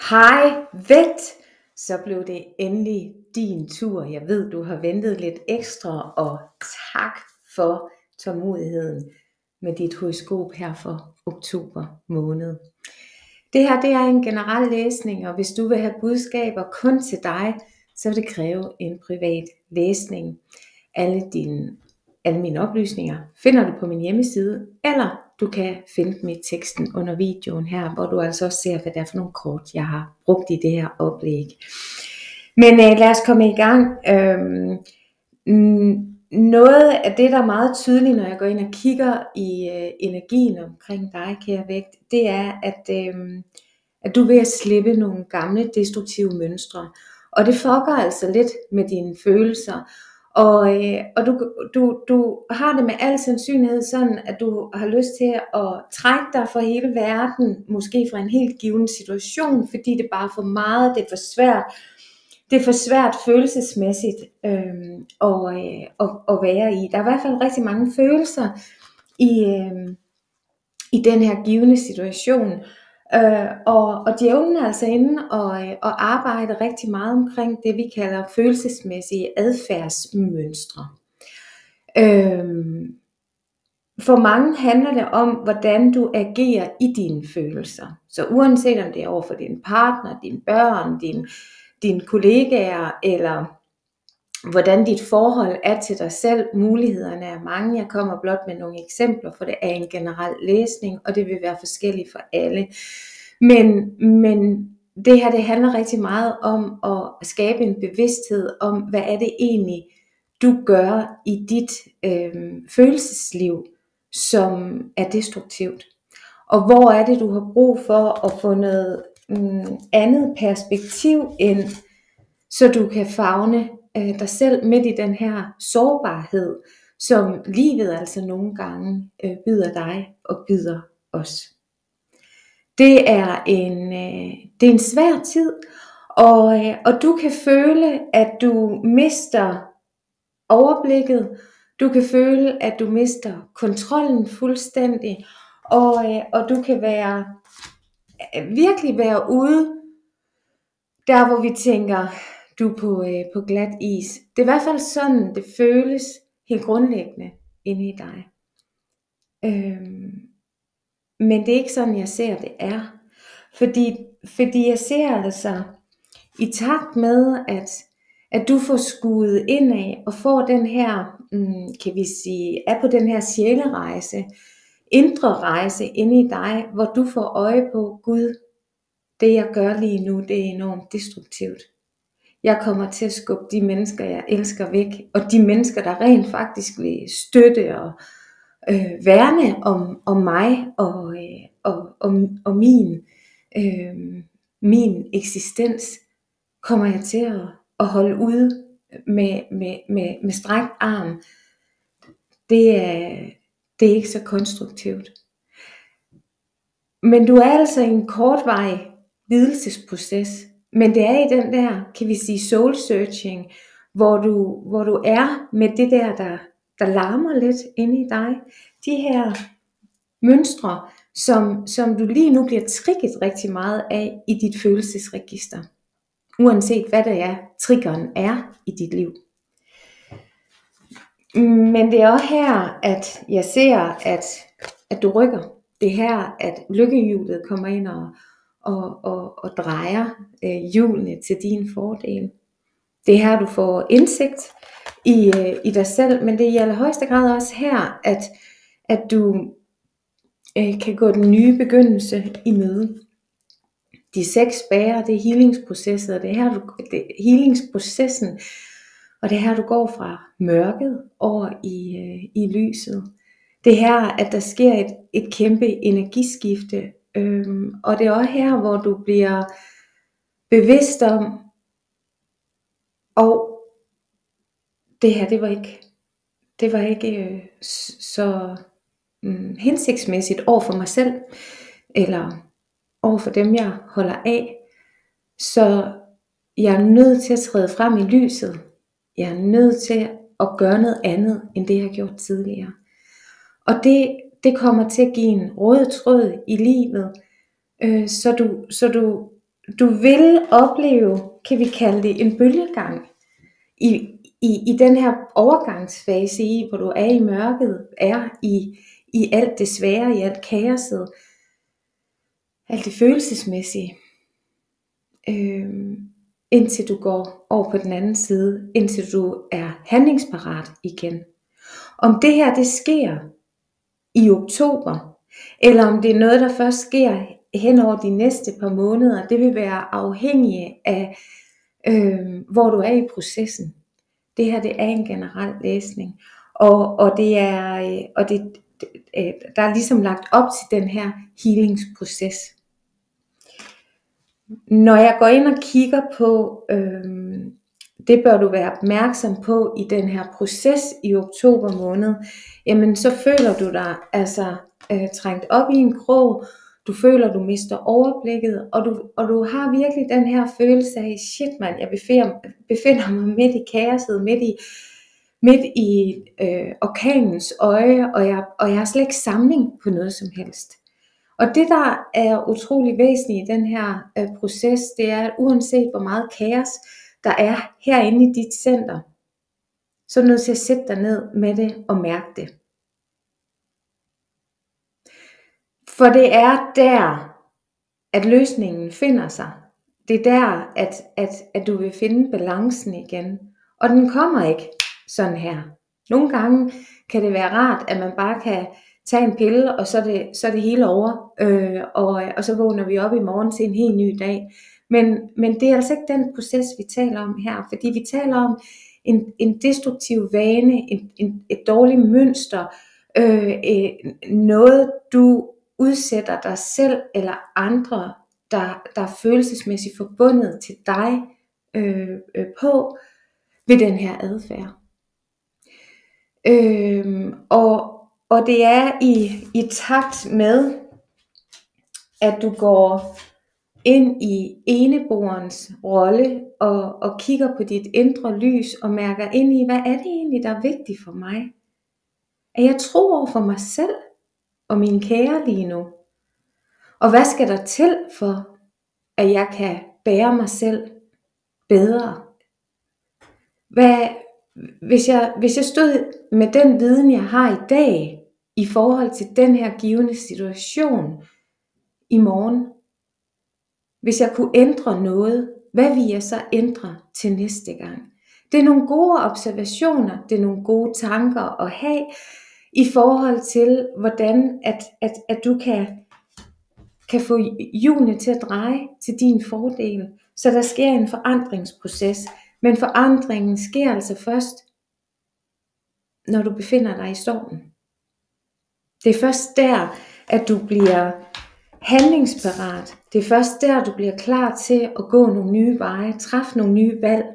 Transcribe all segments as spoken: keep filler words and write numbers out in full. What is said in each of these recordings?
Hej vægt, så blev det endelig din tur. Jeg ved, du har ventet lidt ekstra, og tak for tålmodigheden med dit horoskop her for oktober måned. Det her det er en generel læsning, og hvis du vil have budskaber kun til dig, så vil det kræve en privat læsning. Alle, dine, alle mine oplysninger finder du på min hjemmeside, eller du kan finde dem i teksten under videoen her, hvor du altså også ser, hvad det er for nogle kort, jeg har brugt i det her oplæg. Men øh, lad os komme i gang. Øhm, noget af det, der er meget tydeligt, når jeg går ind og kigger i øh, energien omkring dig, kære vægt, det er, at, øh, at du er ved at slippe nogle gamle destruktive mønstre. Og det fucker altså lidt med dine følelser. Og, øh, og du, du, du har det med al sandsynlighed sådan, at du har lyst til at trække dig fra hele verden, måske fra en helt given situation, fordi det bare er for meget, det er for svært, det er for svært følelsesmæssigt øh, at, øh, at, at være i. Der er i hvert fald rigtig mange følelser i, øh, i den her givne situation. Øh, og, og djævlen er altså inde og, og arbejder rigtig meget omkring det, vi kalder følelsesmæssige adfærdsmønstre. Øh, for mange handler det om, hvordan du agerer i dine følelser. Så uanset om det er over for din partner, dine børn, din, dine kollegaer, eller hvordan dit forhold er til dig selv, mulighederne er mange. Jeg kommer blot med nogle eksempler, for det er en generel læsning, og det vil være forskelligt for alle. Men, men det her, det handler rigtig meget om at skabe en bevidsthed om, hvad er det egentlig, du gør i dit øh, følelsesliv, som er destruktivt. Og hvor er det, du har brug for at få noget øh, andet perspektiv ind, så du kan favne øh, dig selv midt i den her sårbarhed, som livet altså nogle gange øh, byder dig og byder os. Det er en, øh, det er en svær tid, og, øh, og du kan føle, at du mister overblikket, du kan føle, at du mister kontrollen fuldstændig, og, øh, og du kan være virkelig være ude, der hvor vi tænker, du er på, øh, på glat is. Det er i hvert fald sådan, det føles helt grundlæggende inde i dig. Øhm, men det er ikke sådan, jeg ser, det er. Fordi, fordi jeg ser altså, i takt med, at, at du får skudt indad og får den her, mm, kan vi sige, er på den her sjælerejse, indre rejse inde i dig, hvor du får øje på, Gud, det jeg gør lige nu, det er enormt destruktivt. Jeg kommer til at skubbe de mennesker, jeg elsker væk, og de mennesker, der rent faktisk vil støtte og øh, værne om, om mig og, øh, og, og, og min, øh, min eksistens, kommer jeg til at, at holde ude med, med, med, med strækt arm. Det er, det er ikke så konstruktivt. Men du er altså i en kortvarig lidelsesproces. Men det er i den der, kan vi sige, soul searching, hvor du, hvor du er med det der, der, der larmer lidt inde i dig. De her mønstre, som, som du lige nu bliver trigget rigtig meget af i dit følelsesregister. Uanset hvad det er, triggeren er i dit liv. Men det er også her, at jeg ser, at, at du rykker. Det er her, at lykkehjulet kommer ind og Og, og, og drejer øh, hjulene til din fordel. Det er her, du får indsigt i, øh, i dig selv, men det er i allerhøjeste grad også her, at, at du øh, kan gå den nye begyndelse i møde. De seks bærer, det er healingsprocesset, og det er her, du, det er healingsprocessen, og det er her, du går fra mørket over i, øh, i lyset. Det er her, at der sker et, et kæmpe energiskifte. Øhm, og det er også her, hvor du bliver bevidst om, og det her, det var ikke, det var ikke øh, så øh, hensigtsmæssigt over for mig selv, eller over for dem, jeg holder af. Så jeg er nødt til at træde frem i lyset. Jeg er nødt til at gøre noget andet, end det jeg har gjort tidligere. Og det, det kommer til at give en rød tråd i livet, øh, så, du, så du du vil opleve, kan vi kalde det, en bølgegang i, i, i den her overgangsfase i, hvor du er i mørket, er i, i alt det svære, i alt kaoset, alt det følelsesmæssige, øhm, indtil du går over på den anden side, indtil du er handlingsparat igen. Om det her, det sker i oktober, eller om det er noget, der først sker hen over de næste par måneder, det vil være afhængigt af, øh, hvor du er i processen. Det her, det er en generel læsning, og, og, det er, og det, der er ligesom lagt op til den her healingsproces. Når jeg går ind og kigger på, øh, det bør du være opmærksom på i den her proces i oktober måned, jamen så føler du dig altså øh, trængt op i en krog, du føler du mister overblikket, og du, og du har virkelig den her følelse af, shit mand, jeg befinder, befinder mig midt i kaoset, midt i, midt i øh, orkanens øje, og jeg, og jeg har slet ikke samling på noget som helst. Og det der er utrolig væsentligt i den her øh, proces, det er, at uanset hvor meget kaos der er herinde i dit center, så er du nødt til at sætte dig ned med det og mærke det. For det er der, at løsningen finder sig. Det er der, at, at, at du vil finde balancen igen. Og den kommer ikke sådan her. Nogle gange kan det være rart, at man bare kan tage en pille, og så er det, så er det hele over. Øh, og, og så vågner vi op i morgen til en helt ny dag. Men, men det er altså ikke den proces, vi taler om her. Fordi vi taler om en, en destruktiv vane, en, en, et dårligt mønster, øh, øh, noget du udsætter dig selv eller andre, der, der er følelsesmæssigt forbundet til dig øh, øh, på ved den her adfærd. Øh, og, og det er i, i takt med, at du går ind i eneboerens rolle og, og kigger på dit indre lys og mærker ind i, hvad er det egentlig, der er vigtigt for mig? Er jeg tro over for mig selv og min kære lige nu? Og hvad skal der til for, at jeg kan bære mig selv bedre? Hvad, hvis, jeg, hvis jeg stod med den viden, jeg har i dag, i forhold til den her givende situation i morgen, hvis jeg kunne ændre noget, hvad vil jeg så ændre til næste gang? Det er nogle gode observationer, det er nogle gode tanker at have, i forhold til, hvordan at, at, at du kan, kan få hjulene til at dreje til din fordel. Så der sker en forandringsproces. Men forandringen sker altså først, når du befinder dig i stormen. Det er først der, at du bliver handlingsparat. Det er først der, du bliver klar til at gå nogle nye veje, træffe nogle nye valg.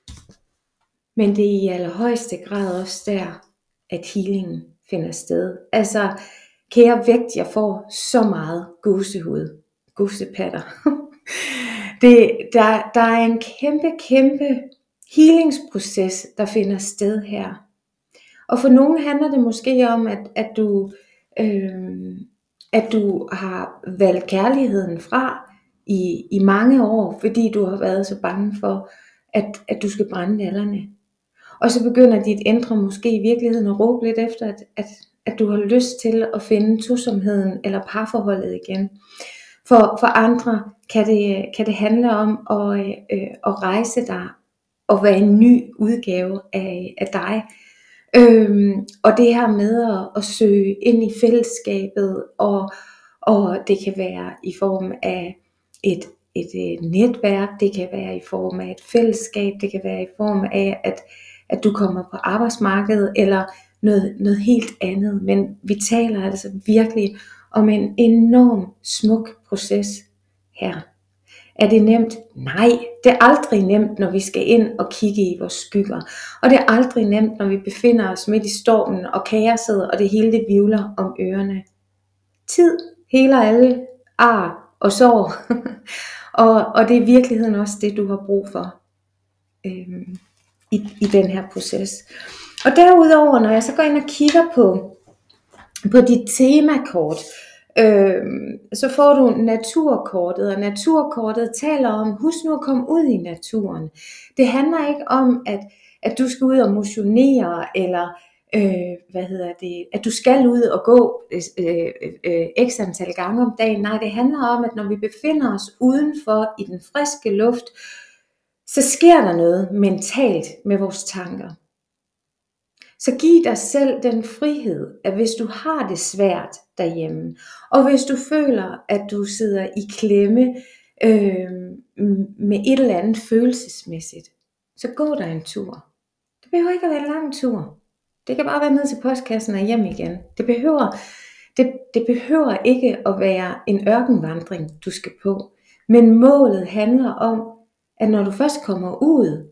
Men det er i allerhøjeste grad også der, at healingen finder sted. Altså, kære vægt, jeg får så meget gåsehud, gåsepatter. det, der, der er en kæmpe, kæmpe healingsproces, der finder sted her. Og for nogen handler det måske om, at, at, du, øh, at du har valgt kærligheden fra i, i mange år, fordi du har været så bange for, at, at du skal brænde nallerne. Og så begynder dit indre måske i virkeligheden at råbe lidt efter, at, at, at du har lyst til at finde tosomheden eller parforholdet igen. For, for andre kan det, kan det handle om at, øh, at rejse dig og være en ny udgave af, af dig. Øhm, og det her med at, at søge ind i fællesskabet, og, og det kan være i form af et, et, et netværk, det kan være i form af et fællesskab, det kan være i form af, at at du kommer på arbejdsmarkedet, eller noget, noget helt andet. Men vi taler altså virkelig om en enorm smuk proces her. Er det nemt? Nej, det er aldrig nemt, når vi skal ind og kigge i vores skygger. Og det er aldrig nemt, når vi befinder os midt i stormen og kaoset, og det hele det vivler om ørerne. Tid heler alle ar og sår. og, og det er i virkeligheden også det, du har brug for. Øhm. I, i den her proces. Og derudover, når jeg så går ind og kigger på, på dit temakort, øh, så får du naturkortet, og naturkortet taler om, husk nu at komme ud i naturen. Det handler ikke om, at, at du skal ud og motionere, eller øh, hvad hedder det, at du skal ud og gå øh, øh, x antal gange om dagen. Nej, det handler om, at når vi befinder os udenfor i den friske luft, så sker der noget mentalt med vores tanker. Så giv dig selv den frihed, at hvis du har det svært derhjemme, og hvis du føler, at du sidder i klemme øh, med et eller andet følelsesmæssigt, så gå der en tur. Det behøver ikke at være en lang tur. Det kan bare være ned til postkassen og hjem igen. Det behøver, det, det behøver ikke at være en ørkenvandring, du skal på. Men målet handler om, at når du først kommer ud,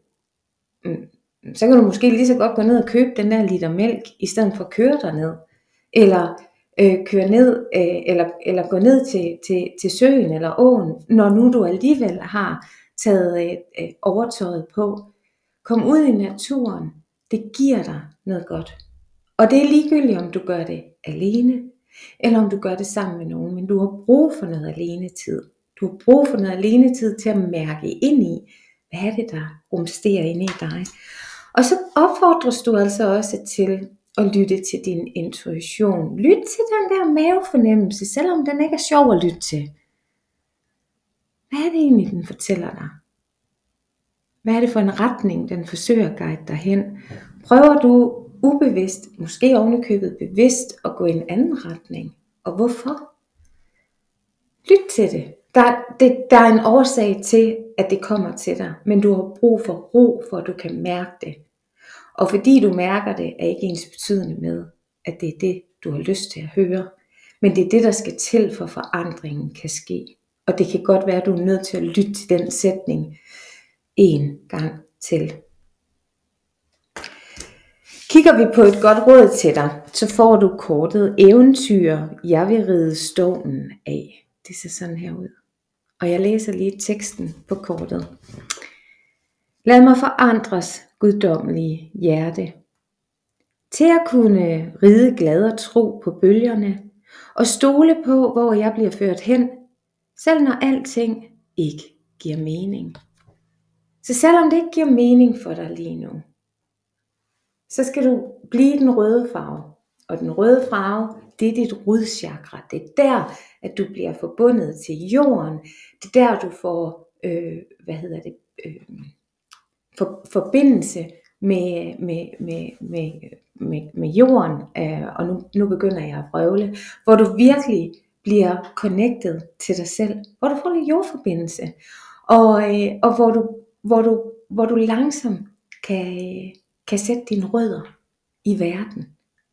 så kan du måske lige så godt gå ned og købe den der liter mælk, i stedet for at køre derned. Eller øh, køre ned, øh, eller, eller gå ned til, til, til søen eller åen, når nu du alligevel har taget øh, overtøjet på. Kom ud i naturen. Det giver dig noget godt. Og det er ligegyldigt, om du gør det alene, eller om du gør det sammen med nogen. Men du har brug for noget alenetid. Du har brug for noget alenetid til at mærke ind i, hvad er det, der rumsterer inde i dig. Og så opfordres du altså også til at lytte til din intuition. Lyt til den der mavefornemmelse, selvom den ikke er sjov at lytte til. Hvad er det egentlig, den fortæller dig? Hvad er det for en retning, den forsøger at guide dig hen? Prøver du ubevidst, måske ovenikøbet bevidst, at gå i en anden retning? Og hvorfor? Lyt til det. Der, det. der er en årsag til, at det kommer til dig, men du har brug for ro, for at du kan mærke det. Og fordi du mærker det, er ikke ens betydende med, at det er det, du har lyst til at høre. Men det er det, der skal til, for forandringen kan ske. Og det kan godt være, at du er nødt til at lytte til den sætning en gang til. Kigger vi på et godt råd til dig, så får du kortet eventyr, jeg vil ride stormen af. Det ser sådan her ud. Og jeg læser lige teksten på kortet. Lad mig forandres, guddommelige hjerte, til at kunne ride glad og tro på bølgerne, og stole på, hvor jeg bliver ført hen, selv når alting ikke giver mening. Så selvom det ikke giver mening for dig lige nu, så skal du blive den røde farve. Og den røde farve, det er dit rodchakra. Det er der, at du bliver forbundet til jorden. Det er der, du får, øh, hvad hedder det, øh, for, forbindelse med, med, med, med, med, med jorden. Øh, og nu, nu begynder jeg at vrøvle. Hvor du virkelig bliver connected til dig selv. Hvor du får lidt jordforbindelse. Og, øh, og hvor, du, hvor, du, hvor du langsomt kan, kan sætte dine rødder i verden.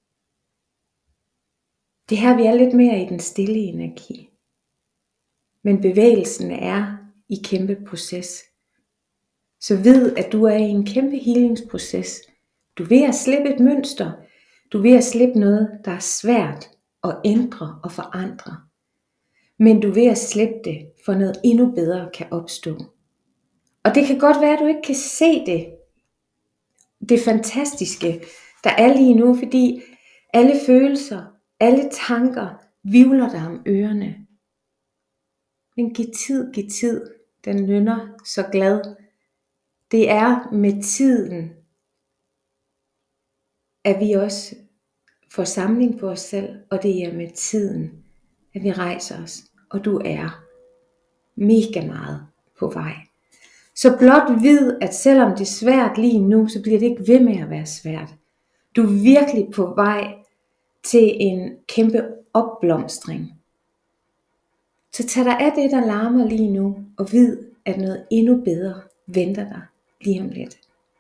Det her, vi er lidt mere i den stille energi. Men bevægelsen er i kæmpe proces. Så vid, at du er i en kæmpe healingsproces. Du er ved at slippe et mønster. Du er ved at slippe noget, der er svært at ændre og forandre. Men du er ved at slippe det, for noget endnu bedre kan opstå. Og det kan godt være, at du ikke kan se det. Det fantastiske, der er lige nu, fordi alle følelser, alle tanker vivler dig om ørerne. Men giv tid, giv tid. Den nynner så glad. Det er med tiden, at vi også får samling på os selv. Og det er med tiden, at vi rejser os. Og du er mega meget på vej. Så blot vid, at selvom det er svært lige nu, så bliver det ikke ved med at være svært. Du er virkelig på vej til en kæmpe opblomstring. Så tag dig af det, der larmer lige nu, og vid, at noget endnu bedre venter dig lige om lidt.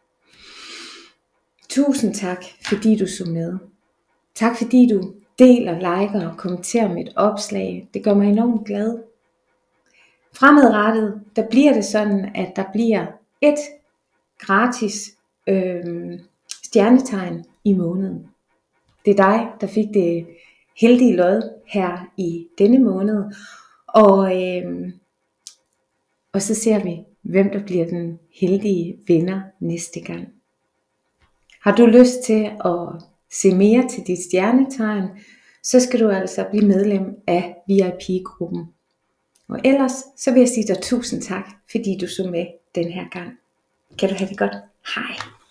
Tusind tak, fordi du så med. Tak fordi du deler, liker og kommenterer mit opslag. Det gør mig enormt glad. Fremadrettet, der bliver det sådan, at der bliver et gratis øh, stjernetegn i måneden. Det er dig, der fik det heldige lod her i denne måned. Og, øh, og så ser vi, hvem der bliver den heldige vinder næste gang. Har du lyst til at se mere til dit stjernetegn, så skal du altså blive medlem af V I P-gruppen. Og ellers så vil jeg sige dig tusind tak, fordi du så med den her gang. Kan du have det godt? Hej!